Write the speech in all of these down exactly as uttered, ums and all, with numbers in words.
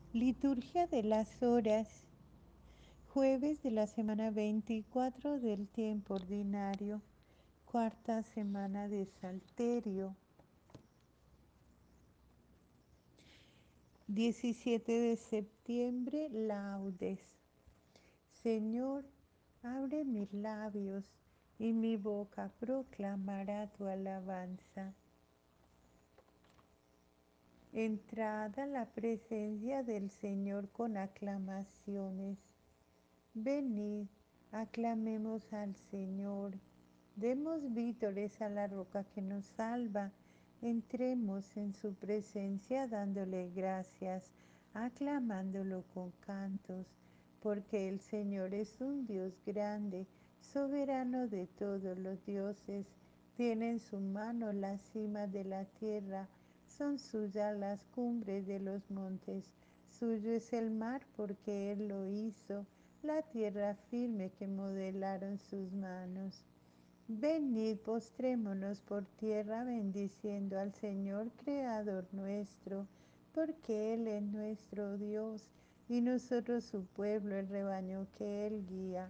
Liturgia de las Horas, jueves de la semana veinticuatro del tiempo ordinario, cuarta semana de Salterio, diecisiete de septiembre, Laudes. Señor, abre mis labios y mi boca proclamará tu alabanza. Entrad a la presencia del Señor con aclamaciones. Venid, aclamemos al Señor, demos vítores a la roca que nos salva, entremos en su presencia dándole gracias, aclamándolo con cantos, porque el Señor es un Dios grande, soberano de todos los dioses, tiene en su mano las cimas de la tierra, son suyas las cumbres de los montes, suyo es el mar porque Él lo hizo, la tierra firme que modelaron sus manos. Venid, postrémonos por tierra bendiciendo al Señor Creador nuestro, porque Él es nuestro Dios y nosotros su pueblo, el rebaño que Él guía.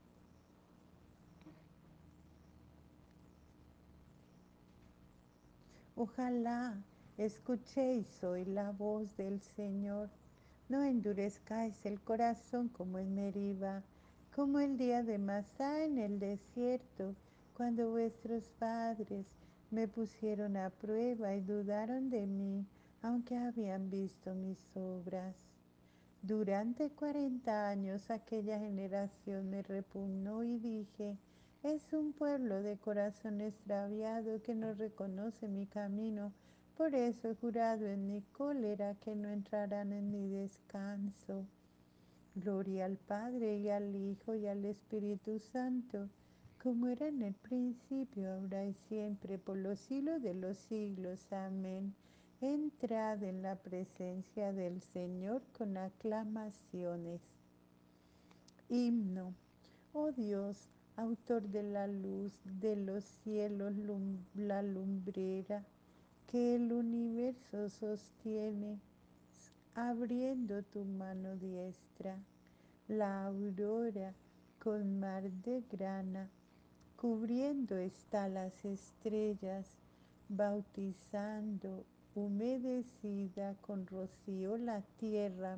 Ojalá escuchéis hoy la voz del Señor. No endurezcáis el corazón como en Meriba, como el día de Masá en el desierto, cuando vuestros padres me pusieron a prueba y dudaron de mí, aunque habían visto mis obras. Durante cuarenta años aquella generación me repugnó y dije, es un pueblo de corazón extraviado que no reconoce mi camino. Por eso he jurado en mi cólera que no entrarán en mi descanso. Gloria al Padre y al Hijo y al Espíritu Santo, como era en el principio, ahora y siempre, por los siglos de los siglos. Amén. Entrad en la presencia del Señor con aclamaciones. Himno. Oh Dios, autor de la luz de los cielos, lum- la lumbrera que el universo sostiene, abriendo tu mano diestra, la aurora con mar de grana, cubriendo está las estrellas, bautizando, humedecida con rocío la tierra.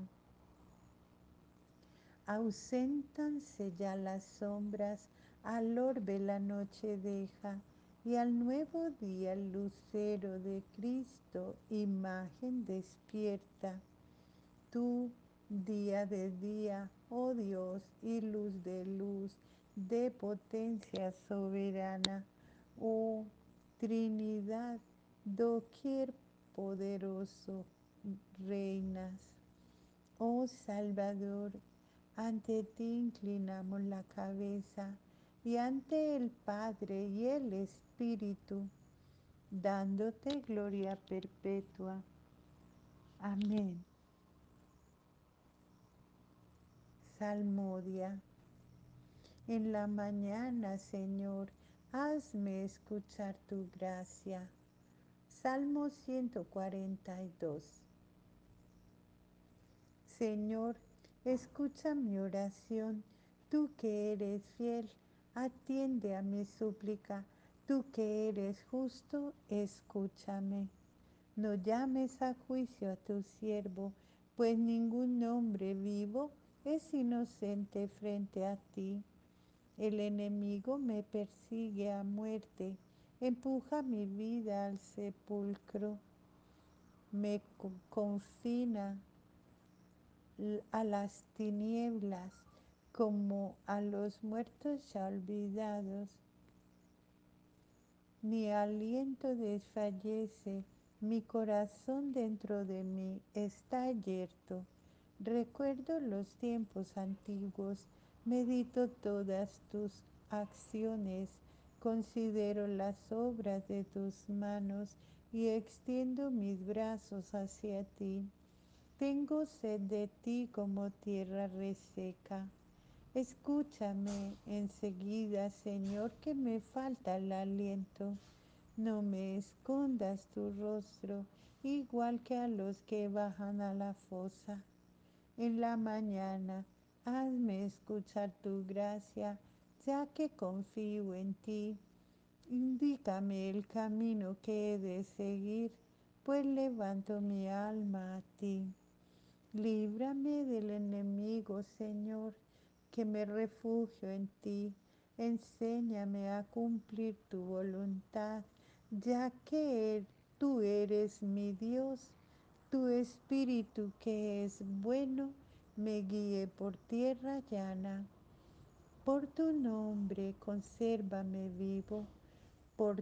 Auséntanse ya las sombras, al orbe la noche deja, y al nuevo día el lucero de Cristo, imagen despierta. Tú, día de día, oh Dios, y luz de luz, de potencia soberana, oh Trinidad, doquier poderoso reinas. Oh Salvador, ante ti inclinamos la cabeza y ante el Padre y el Espíritu, dándote gloria perpetua. Amén. Salmodia. En la mañana, Señor, hazme escuchar tu gracia. Salmo ciento cuarenta y dos. Señor, escucha mi oración, tú que eres fiel, atiende a mi súplica, tú que eres justo, escúchame. No llames a juicio a tu siervo, pues ningún hombre vivo es inocente frente a ti. El enemigo me persigue a muerte, empuja mi vida al sepulcro, me confina a las tinieblas como a los muertos ya olvidados. Mi aliento desfallece, mi corazón dentro de mí está yerto. Recuerdo los tiempos antiguos, medito todas tus acciones, considero las obras de tus manos y extiendo mis brazos hacia ti. Tengo sed de ti como tierra reseca. Escúchame enseguida, Señor, que me falta el aliento. No me escondas tu rostro, igual que a los que bajan a la fosa. en la mañana. Hazme escuchar tu gracia, ya que confío en ti. Indícame el camino que he de seguir, pues levanto mi alma a ti. Líbrame del enemigo, Señor, que me refugio en ti. Enséñame a cumplir tu voluntad, ya que er- tú eres mi Dios. Tu espíritu que es bueno me guíe por tierra llana. Por tu nombre consérvame vivo, por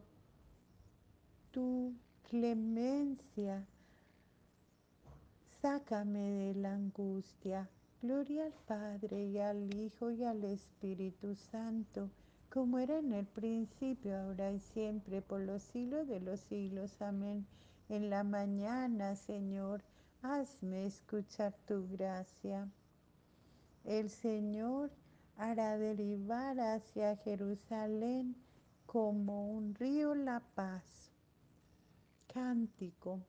tu clemencia sácame de la angustia. Gloria al Padre y al Hijo y al Espíritu Santo, como era en el principio, ahora y siempre, por los siglos de los siglos. Amén. En la mañana, Señor, hazme escuchar tu gracia. El Señor hará derivar hacia Jerusalén como un río la paz. Cántico.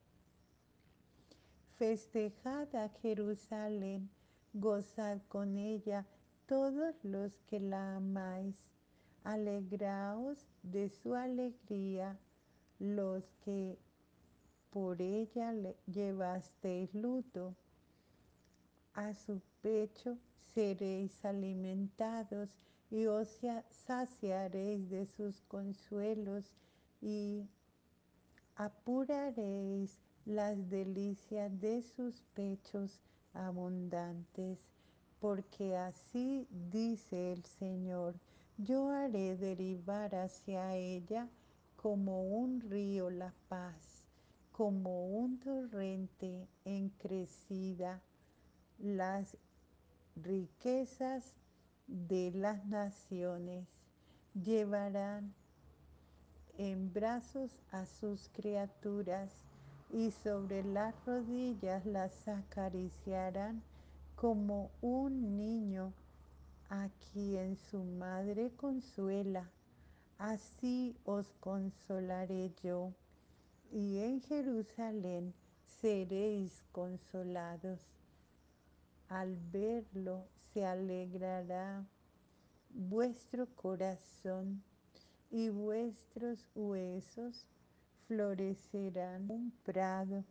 Festejad a Jerusalén, gozad con ella todos los que la amáis. Alegraos de su alegría, los que por ella llevasteis luto. A su pecho seréis alimentados y os saciaréis de sus consuelos y apuraréis las delicias de sus pechos abundantes, porque así dice el Señor, yo haré derivar hacia ella como un río la paz, como un torrente en crecida, las riquezas de las naciones llevarán en brazos a sus criaturas y sobre las rodillas las acariciarán como un niño a quien su madre consuela. Así os consolaré yo, y en Jerusalén seréis consolados. Al verlo se alegrará vuestro corazón y vuestros huesos florecerán un prado.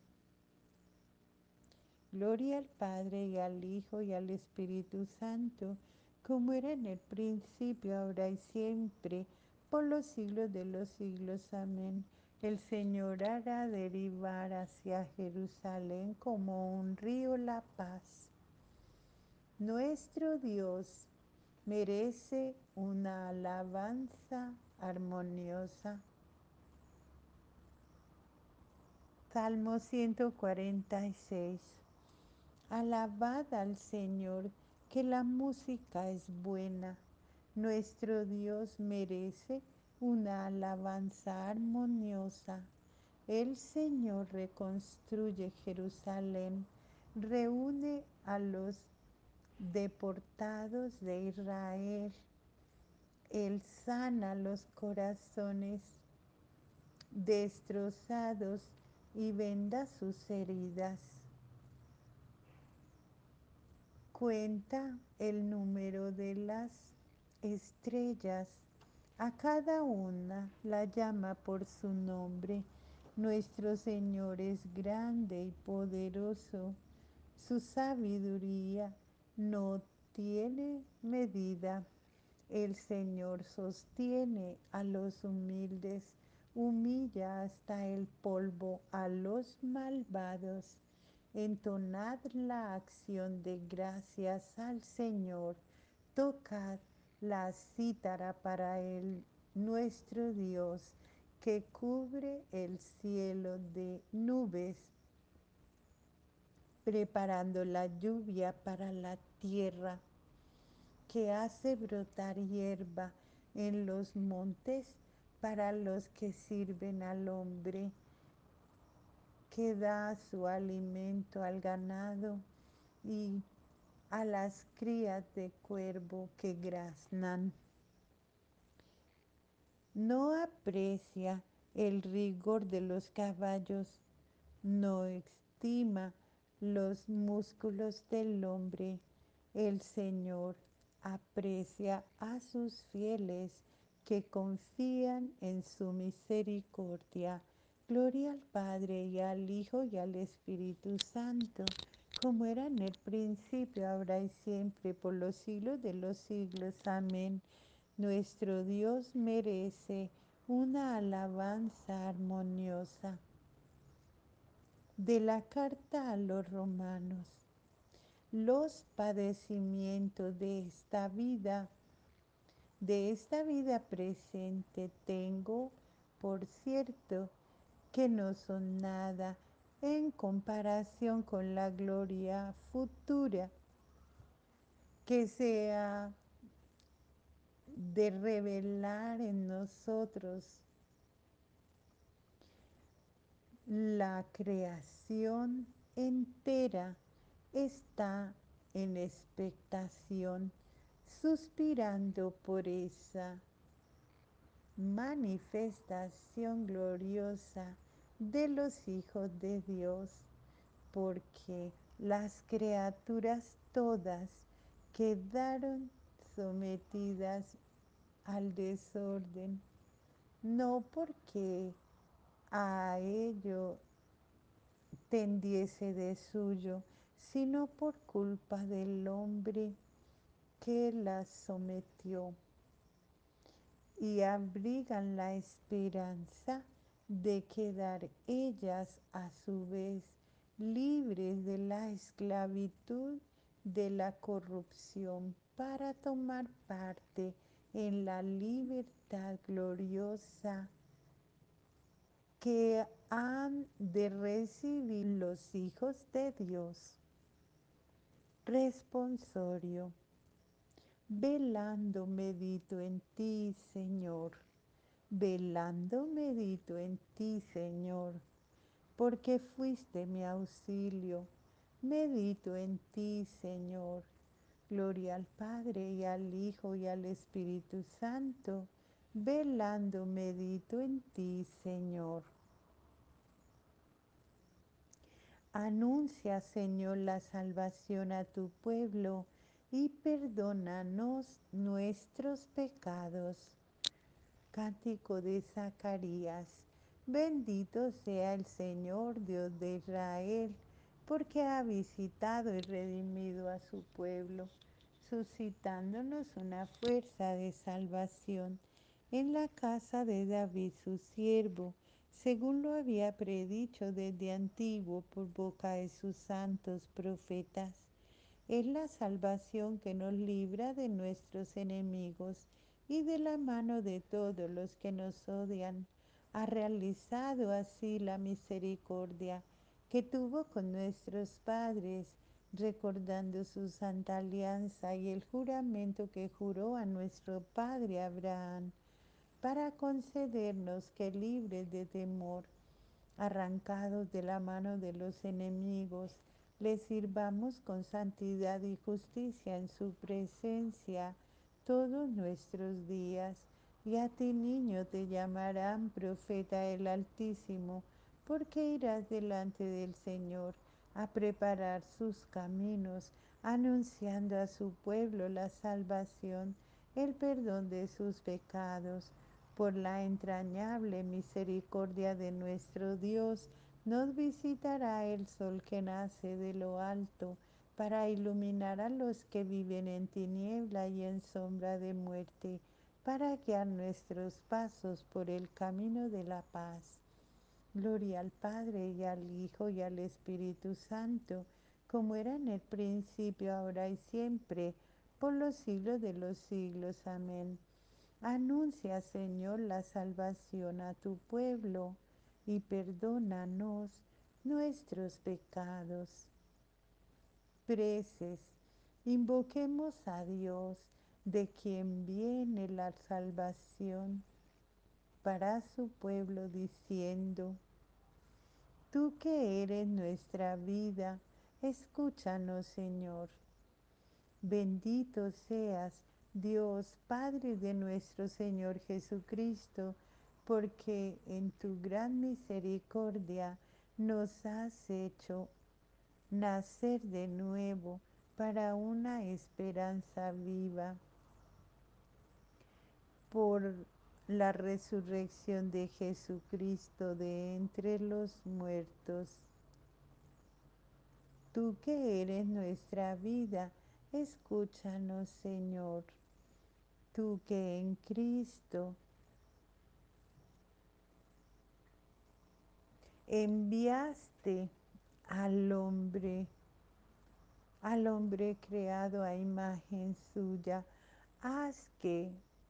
Gloria al Padre y al Hijo y al Espíritu Santo, como era en el principio, ahora y siempre, por los siglos de los siglos. Amén. El Señor hará derivar hacia Jerusalén como un río la paz. Nuestro Dios merece una alabanza armoniosa. Salmo ciento cuarenta y seis. Alabad al Señor, que la música es buena. Nuestro Dios merece una alabanza armoniosa. El Señor reconstruye Jerusalén, reúne a los deportados de Israel. Él sana los corazones destrozados y venda sus heridas. Cuenta el número de las estrellas, a cada una la llama por su nombre. Nuestro Señor es grande y poderoso, su sabiduría no tiene medida. El Señor sostiene a los humildes, humilla hasta el polvo a los malvados. Entonad la acción de gracias al Señor, tocad la cítara para Él, nuestro Dios, que cubre el cielo de nubes, preparando la lluvia para la tierra, que hace brotar hierba en los montes para los que sirven al hombre, que da su alimento al ganado y a las crías de cuervo que graznan. No aprecia el rigor de los caballos, no estima los músculos del hombre. El Señor aprecia a sus fieles que confían en su misericordia. Gloria al Padre y al Hijo y al Espíritu Santo, como era en el principio, ahora y siempre, por los siglos de los siglos. Amén. Nuestro Dios merece una alabanza armoniosa. De la carta a los romanos. Los padecimientos de esta vida, de esta vida presente, tengo por cierto que no son nada en comparación con la gloria futura que se ha de revelar en nosotros. La creación entera está en expectación, suspirando por esa manifestación gloriosa de los hijos de Dios, porque las criaturas todas quedaron sometidas al desorden, no porque a ello tendiese de suyo, sino por culpa del hombre que las sometió, y abrigan la esperanza de quedar ellas a su vez libres de la esclavitud de la corrupción para tomar parte en la libertad gloriosa que han de recibir los hijos de Dios. Responsorio. Velando medito en ti, Señor. Velando medito en ti, Señor, porque fuiste mi auxilio. Medito en ti, Señor. Gloria al Padre y al Hijo y al Espíritu Santo. Velando medito en ti, Señor. Anuncia, Señor, la salvación a tu pueblo y perdónanos nuestros pecados. Cántico de Zacarías. Bendito sea el Señor Dios de Israel, porque ha visitado y redimido a su pueblo, suscitándonos una fuerza de salvación en la casa de David su siervo, según lo había predicho desde antiguo por boca de sus santos profetas. Es la salvación que nos libra de nuestros enemigos y de la mano de todos los que nos odian. Ha realizado así la misericordia que tuvo con nuestros padres, recordando su santa alianza y el juramento que juró a nuestro padre Abraham, para concedernos que, libres de temor, arrancados de la mano de los enemigos, le sirvamos con santidad y justicia en su presencia todos nuestros días. Y a ti, niño, te llamarán profeta del Altísimo, porque irás delante del Señor a preparar sus caminos, anunciando a su pueblo la salvación, el perdón de sus pecados. Por la entrañable misericordia de nuestro Dios, nos visitará el sol que nace de lo alto, para iluminar a los que viven en tiniebla y en sombra de muerte, para guiar nuestros pasos por el camino de la paz. Gloria al Padre y al Hijo y al Espíritu Santo, como era en el principio, ahora y siempre, por los siglos de los siglos. Amén. Anuncia, Señor, la salvación a tu pueblo y perdónanos nuestros pecados. Preces. Invoquemos a Dios, de quien viene la salvación para su pueblo, diciendo: Tú que eres nuestra vida, escúchanos, Señor. Bendito seas, Dios, Padre de nuestro Señor Jesucristo, porque en tu gran misericordia nos has hecho nacer de nuevo para una esperanza viva. Por la resurrección de Jesucristo de entre los muertos. Tú que eres nuestra vida, escúchanos, Señor. Tú que en Cristo enviaste al hombre, al hombre creado a imagen suya, haz que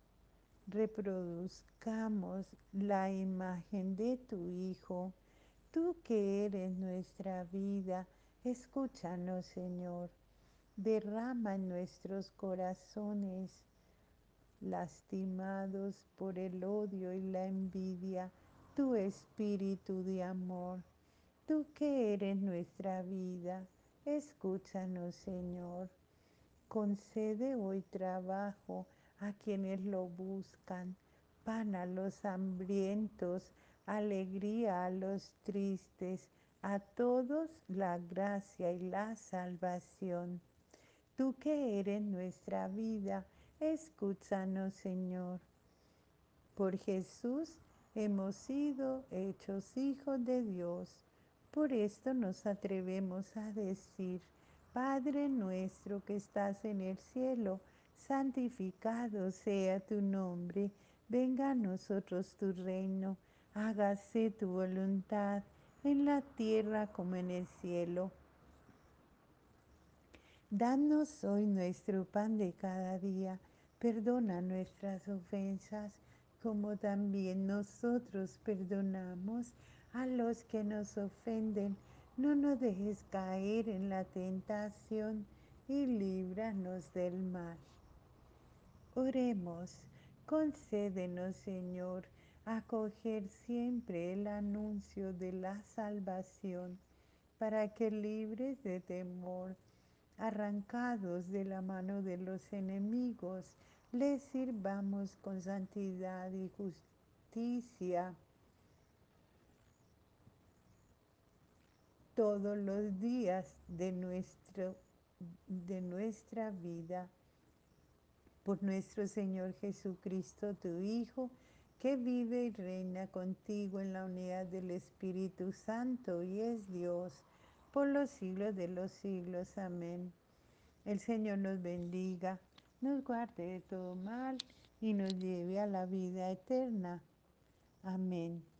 reproduzcamos la imagen de tu Hijo. Tú que eres nuestra vida, escúchanos, Señor. Derrama en nuestros corazones, lastimados por el odio y la envidia, tu espíritu de amor. Tú que eres nuestra vida, escúchanos, Señor. Concede hoy trabajo a quienes lo buscan, pan a los hambrientos, alegría a los tristes, a todos la gracia y la salvación. Tú que eres nuestra vida, escúchanos, Señor. Por Jesús hemos sido hechos hijos de Dios. Por esto nos atrevemos a decir: Padre nuestro que estás en el cielo, santificado sea tu nombre. Venga a nosotros tu reino. Hágase tu voluntad en la tierra como en el cielo. Danos hoy nuestro pan de cada día. Perdona nuestras ofensas, como también nosotros perdonamos a los que nos ofenden. No nos dejes caer en la tentación y líbranos del mal. Oremos. Concédenos, Señor, acoger siempre el anuncio de la salvación, para que libres de temor, arrancados de la mano de los enemigos, les sirvamos con santidad y justicia todos los días de, nuestro, de nuestra vida. Por nuestro Señor Jesucristo, tu Hijo, que vive y reina contigo en la unidad del Espíritu Santo y es Dios por los siglos de los siglos. Amén. El Señor nos bendiga, nos guarde de todo mal y nos lleve a la vida eterna. Amén.